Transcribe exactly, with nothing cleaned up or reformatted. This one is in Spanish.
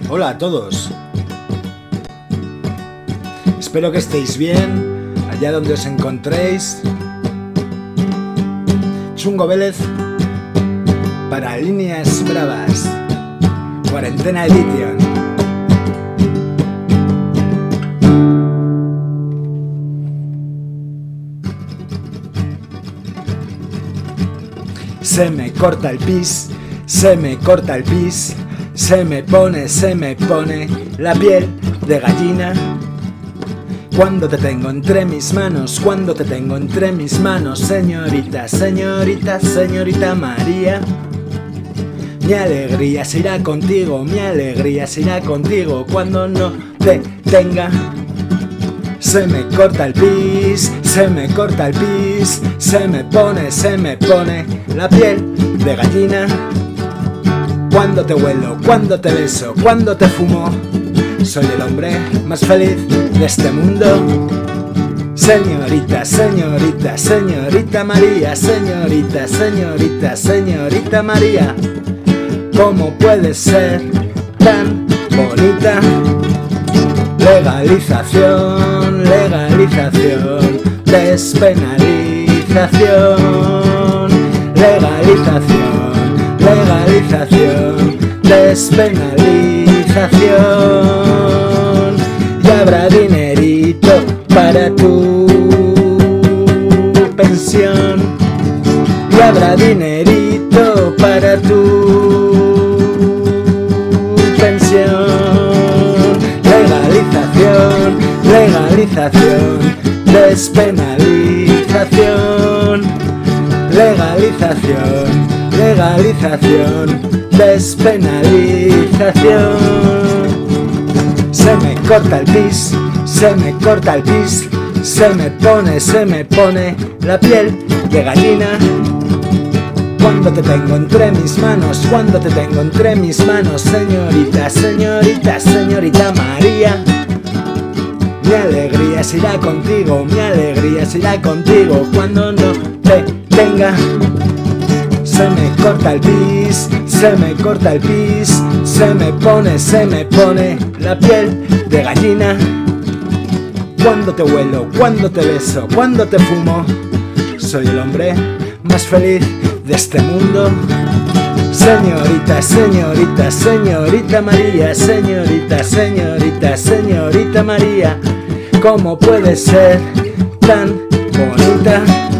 Hola a todos. Espero que estéis bien, allá donde os encontréis. Chungo Vélez para Líneas Bravas, Cuarentena Edition. Se me corta el pis, se me corta el pis, se me pone, se me pone la piel de gallina. Cuando te tengo entre mis manos, cuando te tengo entre mis manos, señorita, señorita, señorita María. Mi alegría se irá contigo, mi alegría se irá contigo cuando no te tenga. Se me corta el pis, se me corta el pis, se me pone, se me pone la piel de gallina. Cuando te huelo, cuando te beso, cuando te fumo, soy el hombre más feliz de este mundo. Señorita, señorita, señorita María, señorita, señorita, señorita María, ¿cómo puedes ser tan bonita? Legalización, legalización, despenalización, legalización, legalización, despenalización. Y habrá dinerito para tu pensión, y habrá dinerito para tu pensión. Legalización, legalización, despenalización, legalización, legalización, despenalización. Se me corta el pis, se me corta el pis, se me pone, se me pone la piel de gallina. Cuando te tengo entre mis manos, cuando te tengo entre mis manos, señorita, señorita, señorita María. Mi alegría se irá contigo, mi alegría se irá contigo cuando no te tenga. Se me corta el pis, se me corta el pis, se me pone, se me pone la piel de gallina. Cuando te huelo, cuando te beso, cuando te fumo, soy el hombre más feliz de este mundo. Señorita, señorita, señorita María, señorita, señorita, señorita María, ¿cómo puede ser tan bonita?